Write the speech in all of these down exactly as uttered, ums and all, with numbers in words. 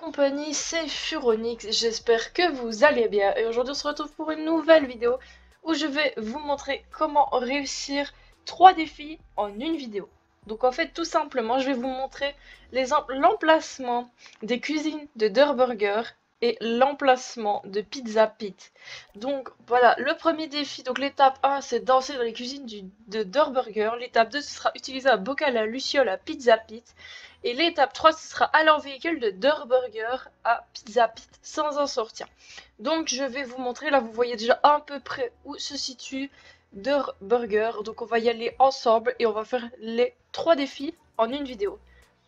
compagnie, c'est Furonix, j'espère que vous allez bien et aujourd'hui on se retrouve pour une nouvelle vidéo où je vais vous montrer comment réussir trois défis en une vidéo. Donc en fait tout simplement je vais vous montrer l'emplacement des cuisines de Durr Burger et l'emplacement de Pizza Pit. Donc voilà, le premier défi, donc l'étape un c'est danser dans les cuisines du, de Durr Burger, l'étape deux ce sera utiliser un bocal à luciole à Pizza Pit. Et l'étape trois, ce sera aller en véhicule de Durr Burger à Pizza Pit sans en sortir. Donc je vais vous montrer, là vous voyez déjà à peu près où se situe Durr Burger. Donc on va y aller ensemble et on va faire les trois défis en une vidéo.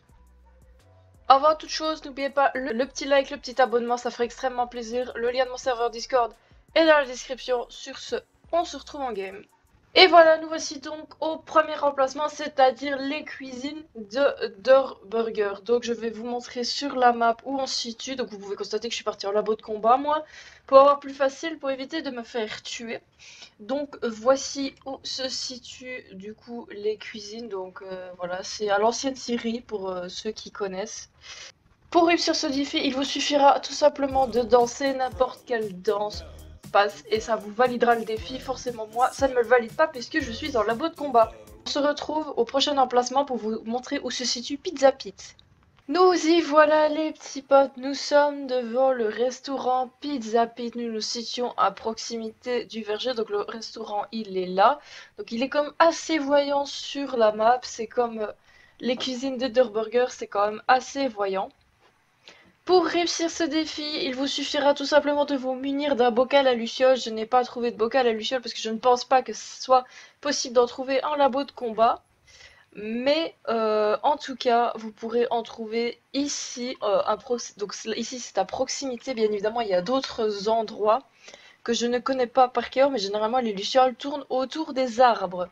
Avant toute chose, n'oubliez pas le, le petit like, le petit abonnement, ça ferait extrêmement plaisir. Le lien de mon serveur Discord est dans la description. Sur ce, on se retrouve en game. Et voilà, nous voici donc au premier emplacement, c'est-à-dire les cuisines de Durr Burger. Donc je vais vous montrer sur la map où on se situe. Donc vous pouvez constater que je suis partie en labo de combat, moi, pour avoir plus facile, pour éviter de me faire tuer. Donc voici où se situent du coup les cuisines. Donc euh, voilà, c'est à l'ancienne Syrie pour euh, ceux qui connaissent. Pour réussir ce défi, il vous suffira tout simplement de danser n'importe quelle danse passe et ça vous validera le défi. Forcément moi, ça ne me le valide pas puisque je suis en labo de combat. On se retrouve au prochain emplacement pour vous montrer où se situe Pizza Pit. Nous y voilà les petits potes, nous sommes devant le restaurant Pizza Pit, nous nous situons à proximité du verger, donc le restaurant il est là. Donc il est comme assez voyant sur la map, c'est comme les cuisines de Durr Burger, c'est quand même assez voyant. Pour réussir ce défi, il vous suffira tout simplement de vous munir d'un bocal à luciole. Je n'ai pas trouvé de bocal à luciole parce que je ne pense pas que ce soit possible d'en trouver en labo de combat. Mais euh, en tout cas, vous pourrez en trouver ici. Euh, un Donc ici c'est à proximité, bien évidemment, il y a d'autres endroits que je ne connais pas par cœur, mais généralement les lucioles tournent autour des arbres.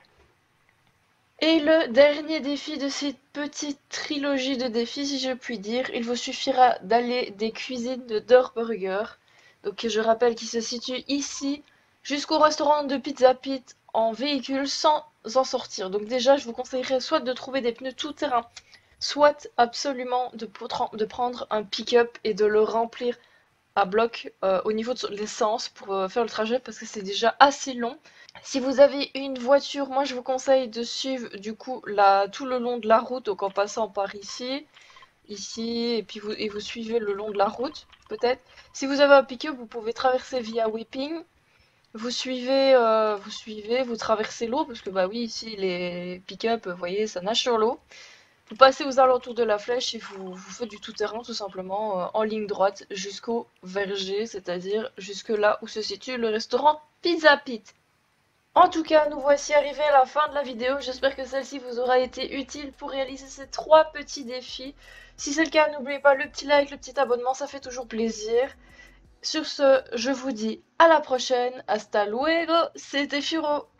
Et le dernier défi de cette petite trilogie de défis, si je puis dire, il vous suffira d'aller des cuisines de Durr Burger, donc je rappelle qu'il se situe ici, jusqu'au restaurant de Pizza Pit en véhicule sans en sortir. Donc déjà, je vous conseillerais soit de trouver des pneus tout-terrain, soit absolument de, de prendre un pick-up et de le remplir à bloc euh, au niveau de l'essence pour euh, faire le trajet parce que c'est déjà assez long. Si vous avez une voiture, moi je vous conseille de suivre du coup la, tout le long de la route, donc en passant par ici, ici, et puis vous, et vous suivez le long de la route, peut-être. Si vous avez un pick-up, vous pouvez traverser via Whipping. Vous suivez, euh, vous suivez, vous traversez l'eau, parce que bah oui, ici les pick-up, vous voyez, ça nage sur l'eau. Vous passez aux alentours de la flèche et vous, vous faites du tout-terrain tout simplement euh, en ligne droite jusqu'au verger, c'est-à-dire jusque là où se situe le restaurant Pizza Pit. En tout cas, nous voici arrivés à la fin de la vidéo. J'espère que celle-ci vous aura été utile pour réaliser ces trois petits défis. Si c'est le cas, n'oubliez pas le petit like, le petit abonnement, ça fait toujours plaisir. Sur ce, je vous dis à la prochaine. Hasta luego, c'était Furo.